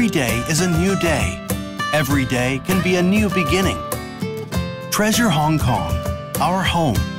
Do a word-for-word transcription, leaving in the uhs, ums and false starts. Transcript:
Every day is a new day. Every day can be a new beginning. Treasure Hong Kong, our home.